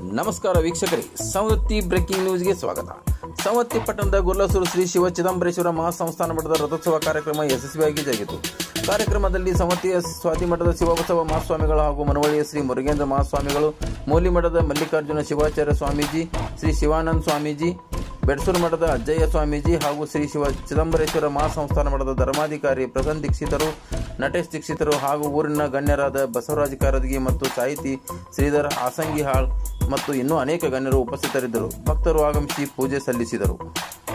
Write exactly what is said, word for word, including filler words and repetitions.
ನಮಸ್ಕಾರ ವೀಕ್ಷಕರೇ, ಸೌದತ್ತಿ ಬ್ರೇಕಿಂಗ್ ನ್ಯೂಸ್ಗೆ ಸ್ವಾಗತ. ಸೌದತ್ತಿ ಪಟ್ಟಣದ ಗೊಲ್ಲಸೂರು ಶ್ರೀ ಶಿವ ಚಿದಂಬರೇಶ್ವರ ಮಹಾಸಂಸ್ಥಾನ ಮಠದ ರಥೋತ್ಸವ ಕಾರ್ಯಕ್ರಮ ಯಶಸ್ವಿಯಾಗಿ ಜರುಗಿತು. ಕಾರ್ಯಕ್ರಮದಲ್ಲಿ ಸವತ್ತಿಯ ಸ್ವಾತಿಮಠದ ಶಿವಬಸವ ಮಹಾಸ್ವಾಮಿಗಳು ಹಾಗೂ ಮನವಳ್ಳಿಯ ಶ್ರೀ ಮುರುಗೇಂದ್ರ ಮಹಾಸ್ವಾಮಿಗಳು, ಮೂಲಿಮಠದ ಮಲ್ಲಿಕಾರ್ಜುನ ಶಿವಾಚಾರ್ಯ ಸ್ವಾಮೀಜಿ, ಶ್ರೀ ಶಿವಾನಂದ ಸ್ವಾಮೀಜಿ, ಬೆಡಸೂರು ಮಠದ ಅಜ್ಜಯ್ಯ ಸ್ವಾಮೀಜಿ ಹಾಗೂ ಶ್ರೀ ಶಿವ ಚಿದಂಬರೇಶ್ವರ ಮಹಾಸಂಸ್ಥಾನ ಮಠದ ಧರ್ಮಾಧಿಕಾರಿ ಪ್ರಸನ್ನ ದೀಕ್ಷಿತರು, ನಟೇಶ್ ದೀಕ್ಷಿತರು ಹಾಗೂ ಊರಿನ ಗಣ್ಯರಾದ ಬಸವರಾಜ ಕಾರದಗಿ ಮತ್ತು ಸಾಹಿತಿ ಶ್ರೀಧರ ಆಸಂಗಿಹಾಳ್ ಮತ್ತು ಇನ್ನೂ ಅನೇಕ ಗಣ್ಯರು ಉಪಸ್ಥಿತರಿದ್ದರು. ಭಕ್ತರು ಆಗಮಿಸಿ ಪೂಜೆ ಸಲ್ಲಿಸಿದರು.